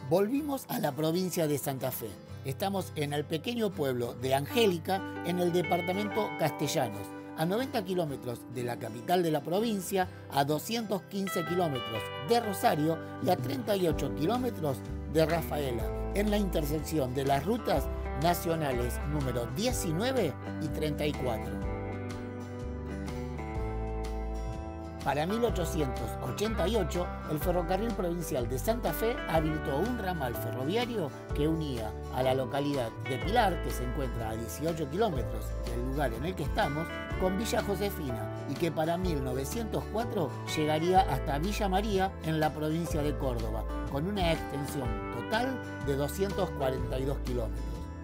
Volvimos a la provincia de Santa Fe. Estamos en el pequeño pueblo de Angélica, en el departamento Castellanos, a 90 kilómetros de la capital de la provincia, a 215 kilómetros de Rosario y a 38 kilómetros de Rafaela, en la intersección de las rutas nacionales número 19 y 34. Para 1888, el Ferrocarril Provincial de Santa Fe habilitó un ramal ferroviario que unía a la localidad de Pilar, que se encuentra a 18 kilómetros del lugar en el que estamos, con Villa Josefina, y que para 1904 llegaría hasta Villa María, en la provincia de Córdoba, con una extensión total de 242 kilómetros.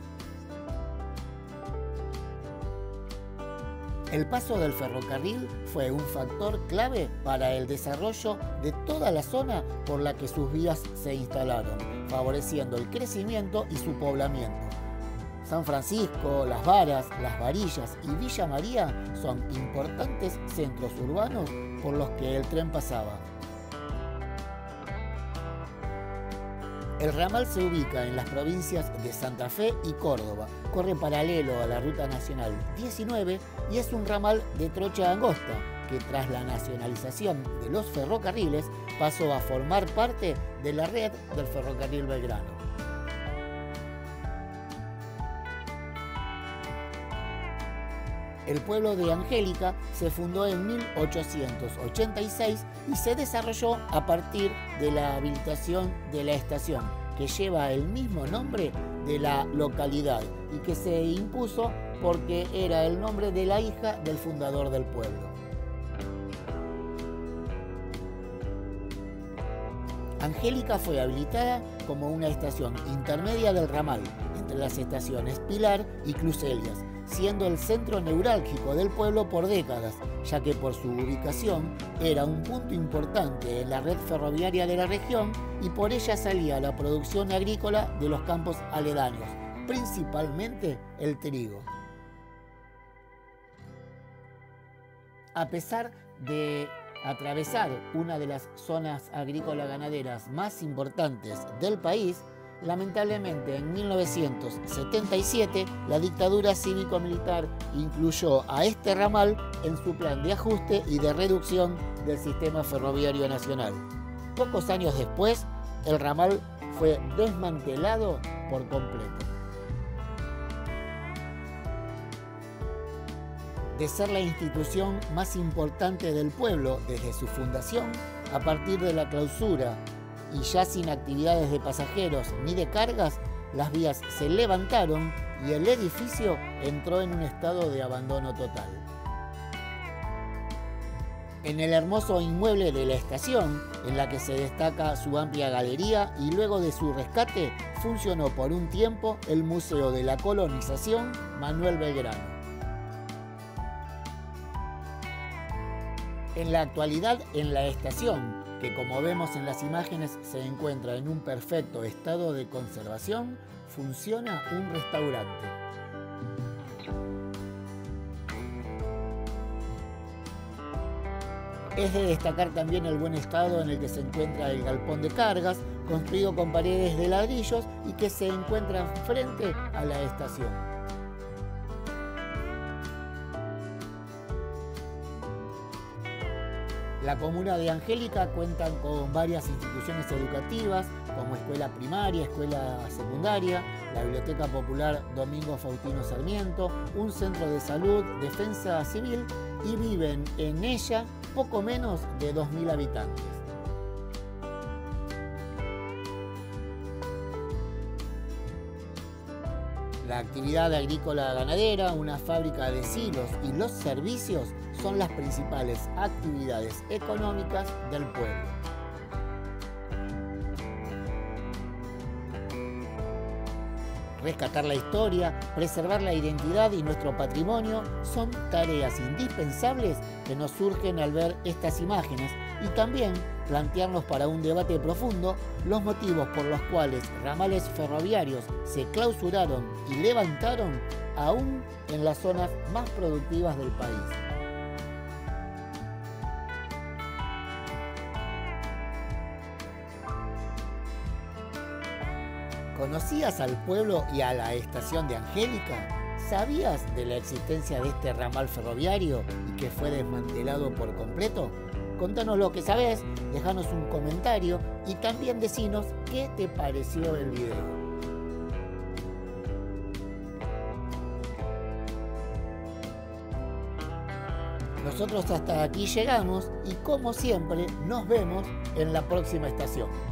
El paso del ferrocarril fue un factor clave para el desarrollo de toda la zona por la que sus vías se instalaron, favoreciendo el crecimiento y su poblamiento. San Francisco, Las Varas, Las Varillas y Villa María son importantes centros urbanos por los que el tren pasaba. El ramal se ubica en las provincias de Santa Fe y Córdoba, corre paralelo a la Ruta Nacional 19 y es un ramal de trocha angosta que tras la nacionalización de los ferrocarriles pasó a formar parte de la red del Ferrocarril Belgrano. El pueblo de Angélica se fundó en 1886 y se desarrolló a partir de la habilitación de la estación, que lleva el mismo nombre de la localidad y que se impuso porque era el nombre de la hija del fundador del pueblo. Angélica fue habilitada como una estación intermedia del ramal, entre las estaciones Pilar y Cluselias, siendo el centro neurálgico del pueblo por décadas, ya que por su ubicación era un punto importante en la red ferroviaria de la región y por ella salía la producción agrícola de los campos aledaños, principalmente el trigo. A pesar de atravesar una de las zonas agrícola-ganaderas más importantes del país, lamentablemente en 1977 la dictadura cívico-militar incluyó a este ramal en su plan de ajuste y de reducción del sistema ferroviario nacional. Pocos años después, el ramal fue desmantelado por completo. De ser la institución más importante del pueblo desde su fundación, a partir de la clausura y ya sin actividades de pasajeros ni de cargas, las vías se levantaron y el edificio entró en un estado de abandono total. En el hermoso inmueble de la estación, en la que se destaca su amplia galería y luego de su rescate, funcionó por un tiempo el Museo de la Colonización Manuel Belgrano. En la actualidad, en la estación, que como vemos en las imágenes se encuentra en un perfecto estado de conservación, funciona un restaurante. Es de destacar también el buen estado en el que se encuentra el galpón de cargas, construido con paredes de ladrillos y que se encuentra frente a la estación. La comuna de Angélica cuenta con varias instituciones educativas, como escuela primaria, escuela secundaria, la Biblioteca Popular Domingo Faustino Sarmiento, un centro de salud, defensa civil, y viven en ella poco menos de 2.000 habitantes. La actividad agrícola ganadera, una fábrica de silos y los servicios son las principales actividades económicas del pueblo. Rescatar la historia, preservar la identidad y nuestro patrimonio son tareas indispensables que nos surgen al ver estas imágenes y también plantearnos para un debate profundo los motivos por los cuales ramales ferroviarios se clausuraron y levantaron aún en las zonas más productivas del país. ¿Conocías al pueblo y a la estación de Angélica? ¿Sabías de la existencia de este ramal ferroviario y que fue desmantelado por completo? Contanos lo que sabés, dejanos un comentario y también decinos qué te pareció el video. Nosotros hasta aquí llegamos y como siempre nos vemos en la próxima estación.